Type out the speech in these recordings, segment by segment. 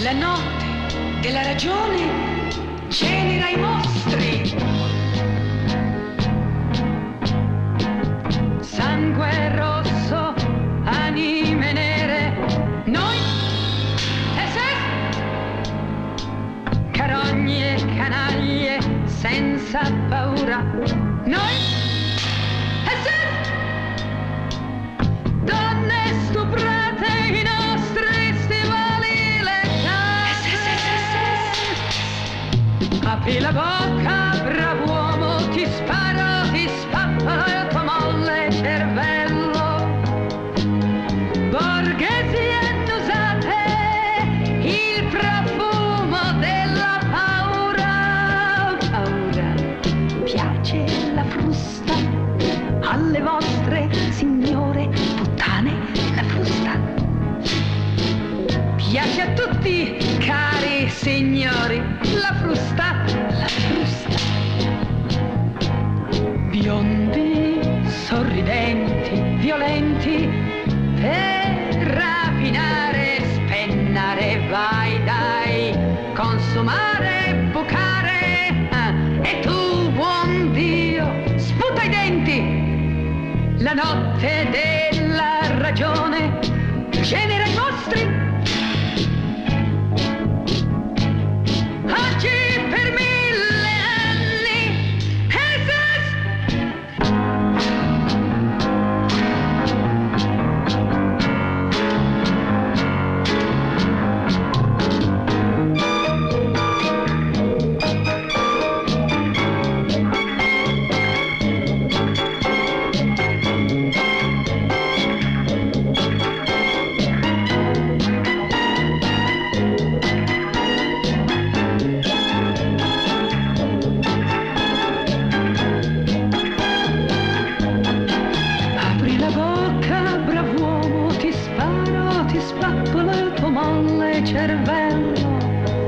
La notte della ragione genera i mostri. Sangue rosso, anime nere, noi carogne e canaglie senza paura, noi donne stuprate, i nostri stivali leccati. Apri la bocca, bravo uomo, ti sparo, ti spappolo il tuo molle cervello. Borghesi annusate, il profumo della paura. Paura, piace la frusta alle vostre signore puttane, la frusta. Piace a tutti, cari signori, la frusta, la frusta. Biondi, sorridenti, violenti, per rapinare, spennare, vai dai, consumare, bucare, e tu, buon Dio, sputa i denti. La notte della ragione genera i mostri. Oggi per 1000 anni cervello.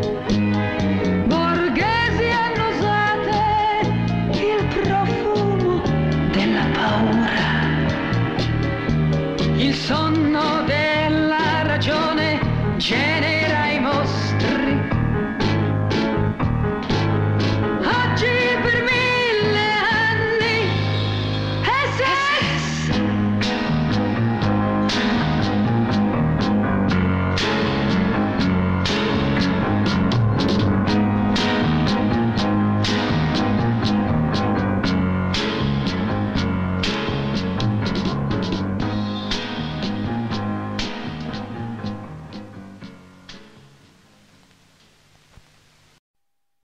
Borghesi annusate, il profumo della paura. Il sonno della ragione genera